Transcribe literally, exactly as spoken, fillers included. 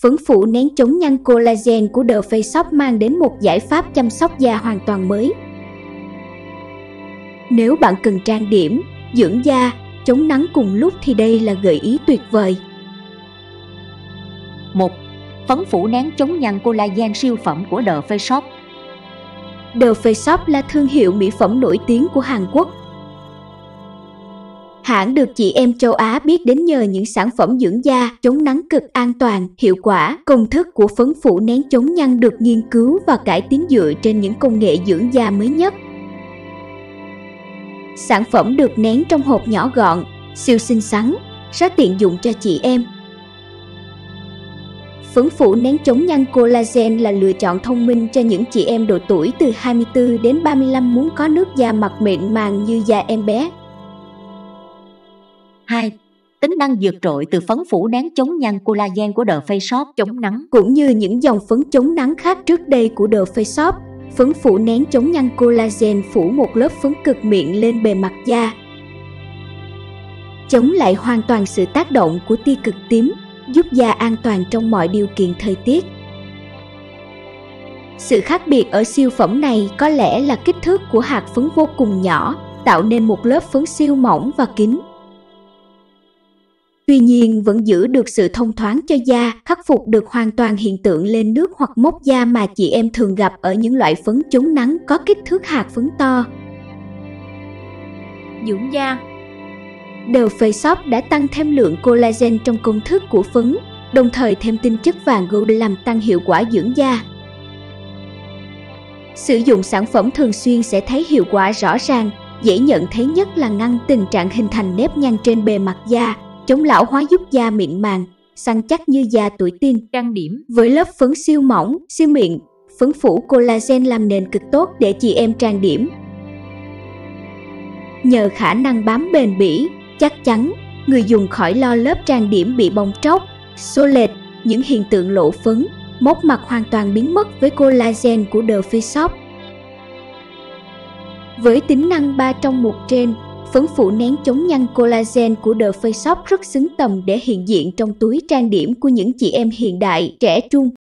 Phấn phủ nén chống nhăn collagen của The Face Shop mang đến một giải pháp chăm sóc da hoàn toàn mới. Nếu bạn cần trang điểm, dưỡng da, chống nắng cùng lúc thì đây là gợi ý tuyệt vời. một. Phấn phủ nén chống nhăn collagen siêu phẩm của The Face Shop. The Face Shop là thương hiệu mỹ phẩm nổi tiếng của Hàn Quốc. Hãng được chị em châu Á biết đến nhờ những sản phẩm dưỡng da, chống nắng cực an toàn, hiệu quả. Công thức của phấn phủ nén chống nhăn được nghiên cứu và cải tiến dựa trên những công nghệ dưỡng da mới nhất. Sản phẩm được nén trong hộp nhỏ gọn, siêu xinh xắn, rất tiện dụng cho chị em. Phấn phủ nén chống nhăn collagen là lựa chọn thông minh cho những chị em độ tuổi từ hai mươi tư đến ba mươi lăm muốn có nước da mặt mịn màng như da em bé. hai. Tính năng vượt trội từ phấn phủ nén chống nhăn collagen của The Face Shop. Chống nắng. Cũng như những dòng phấn chống nắng khác trước đây của The Face Shop, phấn phủ nén chống nhăn collagen phủ một lớp phấn cực mịn lên bề mặt da, chống lại hoàn toàn sự tác động của tia cực tím, giúp da an toàn trong mọi điều kiện thời tiết. Sự khác biệt ở siêu phẩm này có lẽ là kích thước của hạt phấn vô cùng nhỏ, tạo nên một lớp phấn siêu mỏng và kín. Tuy nhiên vẫn giữ được sự thông thoáng cho da, khắc phục được hoàn toàn hiện tượng lên nước hoặc mốc da mà chị em thường gặp ở những loại phấn chống nắng có kích thước hạt phấn to. Dưỡng da. The Face Shop đã tăng thêm lượng collagen trong công thức của phấn, đồng thời thêm tinh chất vàng gold làm tăng hiệu quả dưỡng da. Sử dụng sản phẩm thường xuyên sẽ thấy hiệu quả rõ ràng, dễ nhận thấy nhất là ngăn tình trạng hình thành nếp nhăn trên bề mặt da, chống lão hóa giúp da mịn màng, săn chắc như da tuổi teen. Trang điểm. Với lớp phấn siêu mỏng, siêu mịn, phấn phủ collagen làm nền cực tốt để chị em trang điểm. Nhờ khả năng bám bền bỉ, chắc chắn, người dùng khỏi lo lớp trang điểm bị bong tróc, xô lệch, những hiện tượng lộ phấn, mốc mặt hoàn toàn biến mất với collagen của The Face Shop. Với tính năng ba trong một trên, phấn phủ nén chống nhăn collagen của The Face Shop rất xứng tầm để hiện diện trong túi trang điểm của những chị em hiện đại, trẻ trung.